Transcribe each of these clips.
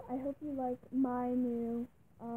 I hope you like my new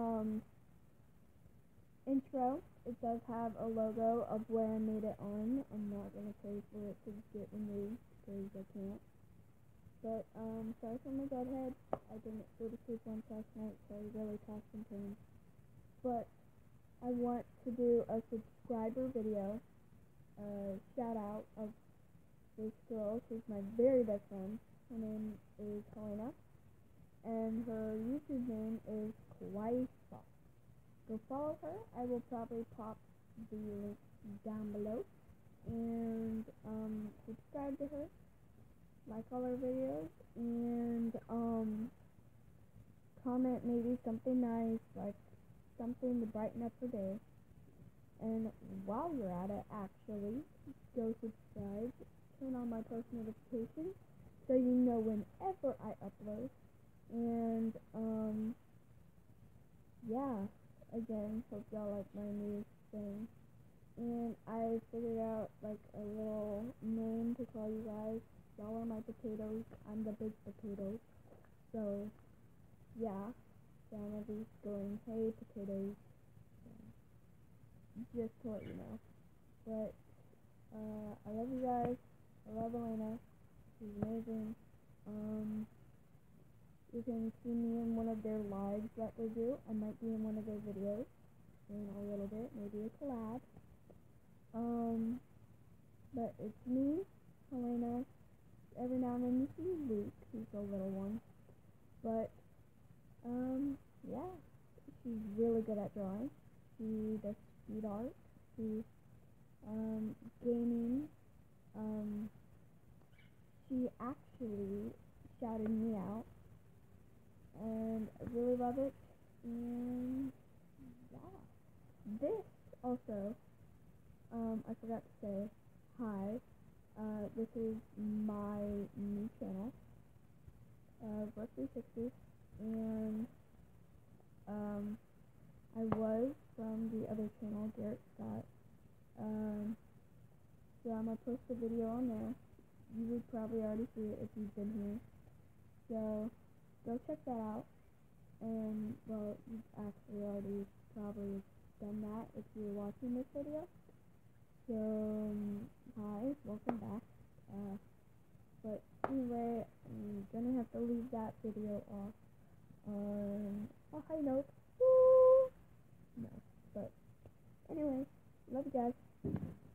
intro. It does have a logo of where I made it on. I'm not gonna pay for it to get removed because I can't. But sorry for my deadhead. I didn't go to sleep once last night, so I really tossed and turned. But I want to do a subscriber video, shout out of this girl. She's my very best friend. Her name is Helena, and her YouTube name is Kawaii Soft. Go follow her. I will probably pop the link down below, and subscribe to her, like all her videos, and comment maybe something nice, like something to brighten up her day. And while you're at it, actually, go subscribe, turn on my post notifications so you know whenever I upload. And yeah, again, hope y'all like my new thing. And I figured out like a little name to call you guys. Y'all are my potatoes. I'm the big potato. So yeah, down at least going, hey potatoes. Just to let you know. But I love you guys. I love Elena. She's amazing. You can see me in one of their lives that they do. I might be in one of their videos in a little bit, maybe a collab. But it's me, Helena. Every now and then you see Luke, he's the little one. But yeah, she's really good at drawing. She does street art. She gaming. She actually shouted me out, and I really love it. And yeah, this also, I forgot to say hi. This is my new channel, Work 360, and I was from the other channel, Garrett Scott. So I'm gonna post a video on there. You would probably already see it if you've been here. So go check that out. And well, you've actually already probably done that if you're watching this video. So hi, welcome back. But anyway, I'm gonna have to leave that video off on a high note. Woo! No, but anyway, love you guys.